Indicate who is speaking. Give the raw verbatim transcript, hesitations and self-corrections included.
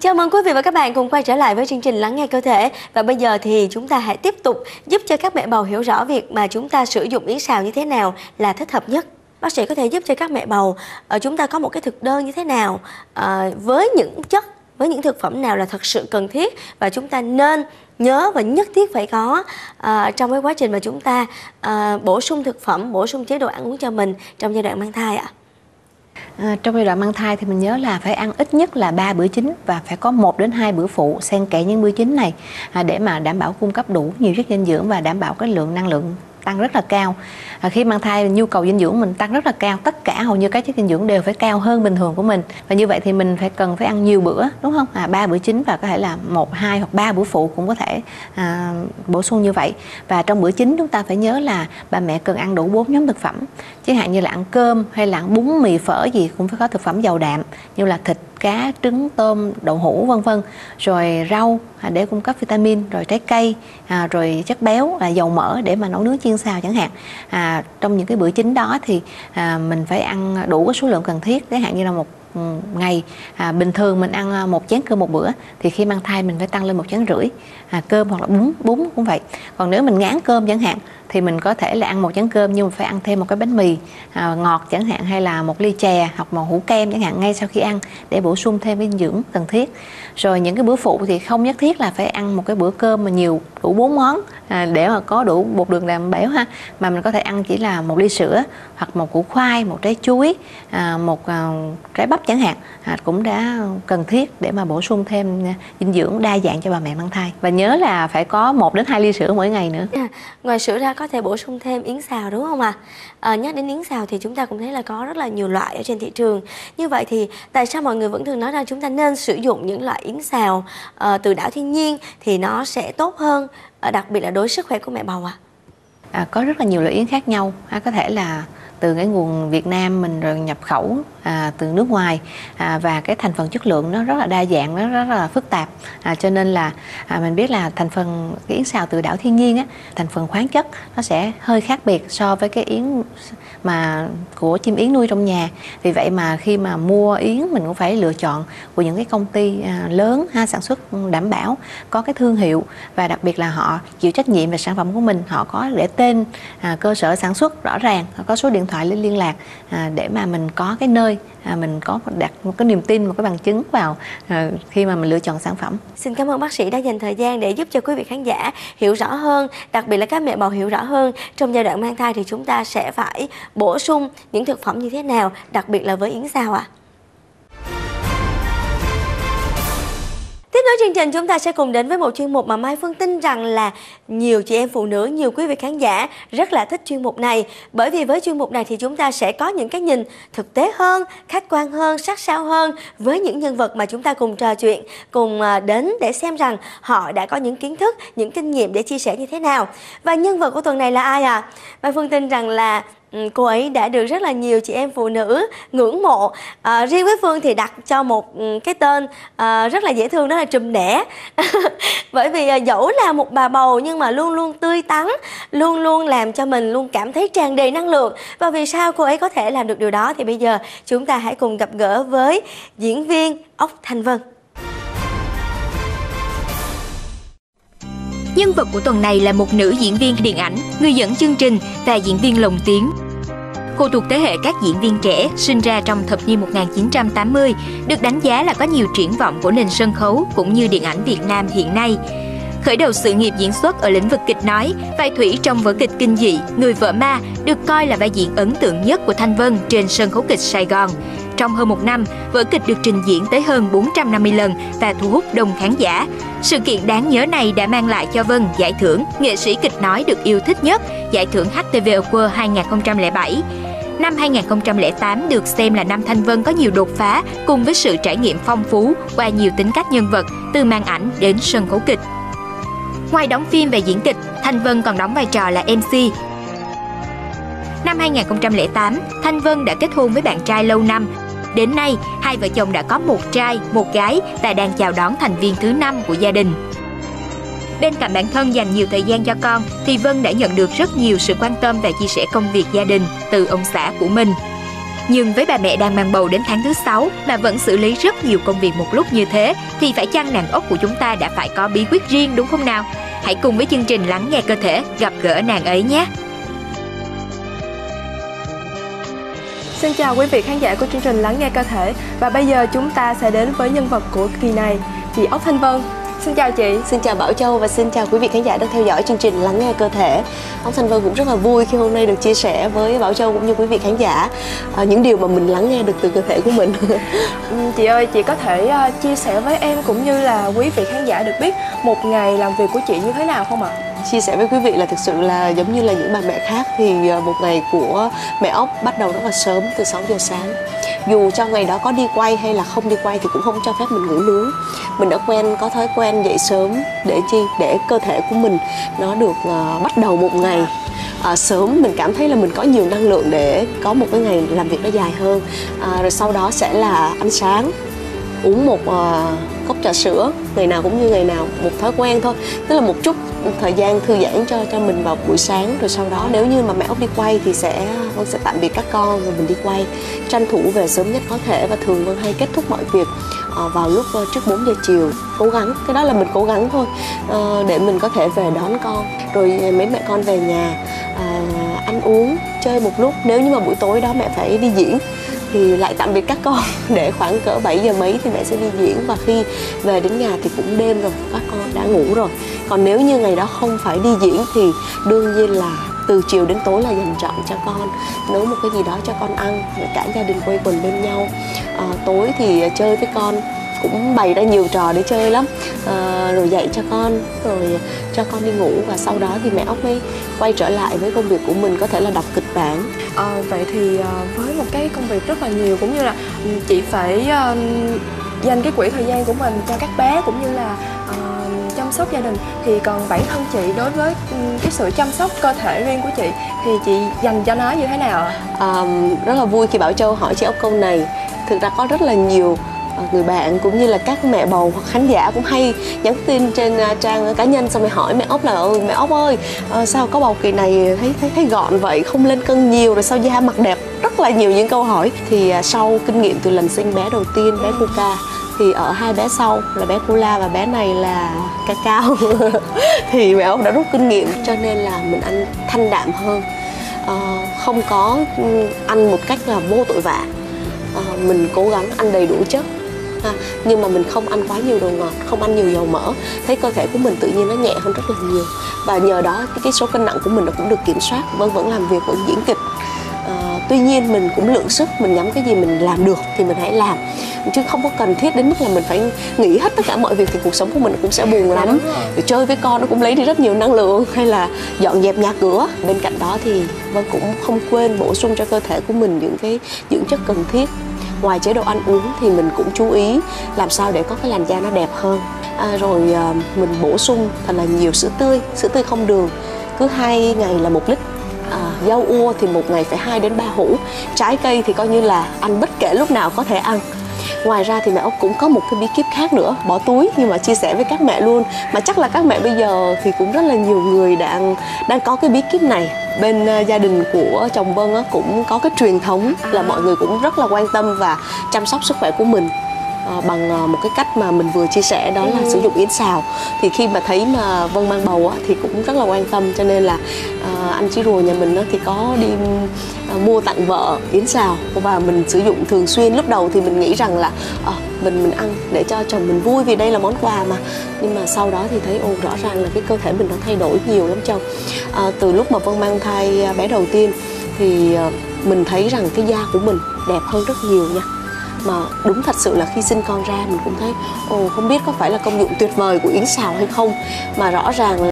Speaker 1: Chào mừng quý vị và các bạn cùng quay trở lại với chương trình Lắng nghe cơ thể. Và bây giờ thì chúng ta hãy tiếp tục giúp cho các mẹ bầu hiểu rõ việc mà chúng ta sử dụng yến xào như thế nào là thích hợp nhất. Bác sĩ có thể giúp cho các mẹ bầu uh, chúng ta có một cái thực đơn như thế nào, uh, với những chất, với những thực phẩm nào là thật sự cần thiết và chúng ta nên nhớ và nhất thiết phải có uh, trong cái quá trình mà chúng ta uh, bổ sung thực phẩm, bổ sung chế độ ăn uống cho mình trong giai đoạn mang thai ạ?
Speaker 2: À, trong giai đoạn mang thai thì mình nhớ là phải ăn ít nhất là ba bữa chính và phải có một đến hai bữa phụ xen kẽ những bữa chính này à, để mà đảm bảo cung cấp đủ nhiều chất dinh dưỡng và đảm bảo cái lượng năng lượng tăng rất là cao. À, khi mang thai nhu cầu dinh dưỡng mình tăng rất là cao, tất cả hầu như các chất dinh dưỡng đều phải cao hơn bình thường của mình, và như vậy thì mình phải cần phải ăn nhiều bữa, đúng không? À, ba bữa chính và có thể là một, hai hoặc ba bữa phụ cũng có thể à, bổ sung như vậy. Và trong bữa chính chúng ta phải nhớ là bà mẹ cần ăn đủ bốn nhóm thực phẩm, chẳng hạn như là ăn cơm hay là ăn bún mì phở gì cũng phải có thực phẩm giàu đạm như là thịt, cá, trứng, tôm, đậu hũ vân vân, rồi rau à, để cung cấp vitamin, rồi trái cây, à, rồi chất béo, à, dầu mỡ để mà nấu nướng chiên xào chẳng hạn. À, trong những cái bữa chính đó thì à, mình phải ăn đủ cái số lượng cần thiết, chẳng hạn như là một ngày à, bình thường mình ăn một chén cơm một bữa thì khi mang thai mình phải tăng lên một chén rưỡi à, cơm, hoặc là bún bún cũng vậy. Còn nếu mình ngán cơm chẳng hạn thì mình có thể là ăn một chén cơm nhưng mà phải ăn thêm một cái bánh mì à, ngọt chẳng hạn, hay là một ly chè hoặc một hũ kem chẳng hạn ngay sau khi ăn để bổ sung thêm cái dinh dưỡng cần thiết. Rồi những cái bữa phụ thì không nhất thiết là phải ăn một cái bữa cơm mà nhiều đủ bốn món à, để mà có đủ bột đường đạm béo ha, mà mình có thể ăn chỉ là một ly sữa hoặc một củ khoai, một trái chuối, à, một à, trái bắp chẳng hạn à, cũng đã cần thiết để mà bổ sung thêm dinh dưỡng đa dạng cho bà mẹ mang thai. Và nhớ là phải có một đến hai ly sữa mỗi ngày nữa.
Speaker 1: À, ngoài sữa ra có thể bổ sung thêm yến xào đúng không ạ? À? À, nhắc đến yến xào thì chúng ta cũng thấy là có rất là nhiều loại ở trên thị trường. Như vậy thì tại sao mọi người vẫn thường nói rằng chúng ta nên sử dụng những loại yến xào à, từ đảo thiên nhiên thì nó sẽ tốt hơn, à, đặc biệt là đối với sức khỏe của mẹ bầu ạ? À?
Speaker 2: À, có rất là nhiều loại yến khác nhau, à, có thể là từ cái nguồn Việt Nam mình rồi nhập khẩu à, từ nước ngoài à, và cái thành phần chất lượng nó rất là đa dạng, nó rất là phức tạp, à, cho nên là à, mình biết là thành phần cái yến xào từ đảo thiên nhiên á, thành phần khoáng chất nó sẽ hơi khác biệt so với cái yến mà của chim yến nuôi trong nhà. Vì vậy mà khi mà mua yến mình cũng phải lựa chọn của những cái công ty à, lớn ha, sản xuất đảm bảo, có cái thương hiệu và đặc biệt là họ chịu trách nhiệm về sản phẩm của mình, họ có để tên à, cơ sở sản xuất rõ ràng, họ có số điện thoại lên liên lạc à, để mà mình có cái nơi à, mình có đặt một cái niềm tin, một cái bằng chứng vào à, khi mà mình lựa chọn sản phẩm.
Speaker 1: Xin cảm ơn bác sĩ đã dành thời gian để giúp cho quý vị khán giả hiểu rõ hơn, đặc biệt là các mẹ bầu hiểu rõ hơn trong giai đoạn mang thai thì chúng ta sẽ phải bổ sung những thực phẩm như thế nào, đặc biệt là với yến xào ạ. À? Tiếp nối chương trình, chúng ta sẽ cùng đến với một chuyên mục mà Mai Phương tin rằng là nhiều chị em phụ nữ, nhiều quý vị khán giả rất là thích chuyên mục này. Bởi vì với chuyên mục này thì chúng ta sẽ có những cái nhìn thực tế hơn, khách quan hơn, sát sao hơn với những nhân vật mà chúng ta cùng trò chuyện, cùng đến để xem rằng họ đã có những kiến thức, những kinh nghiệm để chia sẻ như thế nào. Và nhân vật của tuần này là ai à? Mai Phương tin rằng là cô ấy đã được rất là nhiều chị em phụ nữ ngưỡng mộ. À, riêng với Phương thì đặt cho một cái tên à, rất là dễ thương, đó là Trùm Đẻ. Bởi vì à, dẫu là một bà bầu nhưng mà luôn luôn tươi tắn, luôn luôn làm cho mình luôn cảm thấy tràn đầy năng lượng. Và vì sao cô ấy có thể làm được điều đó thì bây giờ chúng ta hãy cùng gặp gỡ với diễn viên Ốc Thanh Vân.
Speaker 3: Nhân vật của tuần này là một nữ diễn viên điện ảnh, người dẫn chương trình và diễn viên lồng tiếng. Cô thuộc thế hệ các diễn viên trẻ sinh ra trong thập niên một nghìn chín trăm tám mươi, được đánh giá là có nhiều triển vọng của nền sân khấu cũng như điện ảnh Việt Nam hiện nay. Khởi đầu sự nghiệp diễn xuất ở lĩnh vực kịch nói, vai Thủy trong vở kịch kinh dị Người vợ ma được coi là vai diễn ấn tượng nhất của Thanh Vân trên sân khấu kịch Sài Gòn. Trong hơn một năm, vở kịch được trình diễn tới hơn bốn trăm năm mươi lần và thu hút đông khán giả. Sự kiện đáng nhớ này đã mang lại cho Vân giải thưởng nghệ sĩ kịch nói được yêu thích nhất, giải thưởng hát tê vê Award hai nghìn không trăm lẻ bảy. Năm hai nghìn không trăm lẻ tám được xem là năm Thanh Vân có nhiều đột phá cùng với sự trải nghiệm phong phú qua nhiều tính cách nhân vật từ màn ảnh đến sân khấu kịch. Ngoài đóng phim và diễn kịch, Thanh Vân còn đóng vai trò là em xê. Năm hai nghìn không trăm lẻ tám, Thanh Vân đã kết hôn với bạn trai lâu năm. Đến nay, hai vợ chồng đã có một trai, một gái và đang chào đón thành viên thứ năm của gia đình. Bên cạnh bản thân dành nhiều thời gian cho con, thì Vân đã nhận được rất nhiều sự quan tâm và chia sẻ công việc gia đình từ ông xã của mình. Nhưng với bà mẹ đang mang bầu đến tháng thứ sáu mà vẫn xử lý rất nhiều công việc một lúc như thế thì phải chăng nàng ốc của chúng ta đã phải có bí quyết riêng đúng không nào? Hãy cùng với chương trình Lắng nghe cơ thể gặp gỡ nàng ấy nhé!
Speaker 4: Xin chào quý vị khán giả của chương trình Lắng nghe cơ thể. Và bây giờ chúng ta sẽ đến với nhân vật của kỳ này, chị Ốc Thanh Vân. Xin chào chị.
Speaker 1: Xin chào Bảo Châu và xin chào quý vị khán giả đang theo dõi chương trình Lắng nghe cơ thể. Ốc Thanh Vân cũng rất là vui khi hôm nay được chia sẻ với Bảo Châu cũng như quý vị khán giả à, những điều mà mình lắng nghe được từ cơ thể của mình.
Speaker 4: Chị ơi, chị có thể uh, chia sẻ với em cũng như là quý vị khán giả được biết một ngày làm việc của chị như thế nào không ạ?
Speaker 5: Chia sẻ với quý vị là thực sự là giống như là những bà mẹ khác thì một ngày của mẹ Ốc bắt đầu rất là sớm, từ sáu giờ sáng. Dù cho ngày đó có đi quay hay là không đi quay thì cũng không cho phép mình ngủ nướng. Mình đã quen, có thói quen dậy sớm để chi? Để cơ thể của mình nó được uh, bắt đầu một ngày uh, sớm. Mình cảm thấy là mình có nhiều năng lượng để có một cái ngày làm việc nó dài hơn. uh, Rồi sau đó sẽ là ăn sáng, uống một uh, cốc trà sữa, ngày nào cũng như ngày nào, một thói quen thôi, tức là một chút thời gian thư giãn cho cho mình vào buổi sáng. Rồi sau đó nếu như mà mẹ Ốc đi quay thì sẽ Vân sẽ tạm biệt các con rồi mình đi quay, tranh thủ về sớm nhất có thể. Và thường Vân hay kết thúc mọi việc uh, vào lúc uh, trước bốn giờ chiều, cố gắng, cái đó là mình cố gắng thôi, uh, để mình có thể về đón con. Rồi mấy mẹ con về nhà uh, ăn uống, chơi một lúc. Nếu như mà buổi tối đó mẹ phải đi diễn thì lại tạm biệt các con để khoảng cỡ bảy giờ mấy thì mẹ sẽ đi diễn. Và khi về đến nhà thì cũng đêm rồi, các con đã ngủ rồi. Còn nếu như ngày đó không phải đi diễn thì đương nhiên là từ chiều đến tối là dành trọn cho con, nấu một cái gì đó cho con ăn, để cả gia đình quây quần bên nhau. à, Tối thì chơi với con, cũng bày ra nhiều trò để chơi lắm, à, rồi dạy cho con, rồi cho con đi ngủ. Và sau đó thì mẹ Ốc mới quay trở lại với công việc của mình, có thể là đọc kịch bản.
Speaker 4: à, Vậy thì với một cái công việc rất là nhiều, cũng như là chị phải uh, dành cái quỹ thời gian của mình cho các bé cũng như là uh, chăm sóc gia đình, thì còn bản thân chị đối với cái sự chăm sóc cơ thể riêng của chị thì chị dành cho nó như thế nào ạ?
Speaker 5: à, Rất là vui khi Bảo Châu hỏi chị Ốc câu này. Thực ra có rất là nhiều người bạn cũng như là các mẹ bầu hoặc khán giả cũng hay nhắn tin trên trang cá nhân, xong rồi hỏi mẹ Ốc là ừ, mẹ Ốc ơi, à, sao có bầu kỳ này thấy thấy thấy gọn vậy, không lên cân nhiều, rồi sao da mặt đẹp, rất là nhiều những câu hỏi. Thì à, sau kinh nghiệm từ lần sinh bé đầu tiên, bé Coca, thì ở hai bé sau là bé Cola và bé này là Cacao thì mẹ Ốc đã rút kinh nghiệm, cho nên là mình ăn thanh đạm hơn, à, không có ăn một cách là vô tội vạ. à, Mình cố gắng ăn đầy đủ chất, à, nhưng mà mình không ăn quá nhiều đồ ngọt, không ăn nhiều dầu mỡ. Thấy cơ thể của mình tự nhiên nó nhẹ hơn rất là nhiều. Và nhờ đó cái, cái số cân nặng của mình nó cũng được kiểm soát. Vân vẫn làm việc, vẫn diễn kịch. À, tuy nhiên mình cũng lượng sức, mình nhắm cái gì mình làm được thì mình hãy làm, chứ không có cần thiết đến mức là mình phải nghỉ hết tất cả mọi việc thì cuộc sống của mình cũng sẽ buồn lắm. Rồi chơi với con nó cũng lấy đi rất nhiều năng lượng, hay là dọn dẹp nhà cửa. Bên cạnh đó thì Vân cũng không quên bổ sung cho cơ thể của mình những cái dưỡng chất cần thiết. Ngoài chế độ ăn uống thì mình cũng chú ý làm sao để có cái làn da nó đẹp hơn. à, Rồi à, mình bổ sung thật là nhiều sữa tươi, sữa tươi không đường, cứ hai ngày là một lít. À, rau ua thì một ngày phải hai đến ba hũ. Trái cây thì coi như là ăn bất kể lúc nào có thể ăn. Ngoài ra thì mẹ Ốc cũng có một cái bí kíp khác nữa, bỏ túi, nhưng mà chia sẻ với các mẹ luôn. Mà chắc là các mẹ bây giờ thì cũng rất là nhiều người đang đang có cái bí kíp này. Bên uh, gia đình của chồng Vân á, cũng có cái truyền thống là mọi người cũng rất là quan tâm và chăm sóc sức khỏe của mình. À, bằng uh, một cái cách mà mình vừa chia sẻ, đó là ừ. sử dụng yến xào. Thì khi mà thấy mà Vân mang bầu á, thì cũng rất là quan tâm, cho nên là uh, anh Chí Rùa nhà mình á, thì có đi uh, mua tặng vợ yến xào và mình sử dụng thường xuyên. Lúc đầu thì mình nghĩ rằng là uh, mình mình ăn để cho chồng mình vui vì đây là món quà mà, nhưng mà sau đó thì thấy ồ rõ ràng là cái cơ thể mình nó thay đổi nhiều lắm chồng. Uh, từ lúc mà Vân mang thai bé đầu tiên thì uh, mình thấy rằng cái da của mình đẹp hơn rất nhiều nha. Mà đúng thật sự là khi sinh con ra mình cũng thấy ồ không biết có phải là công dụng tuyệt vời của yến xào hay không, mà rõ ràng là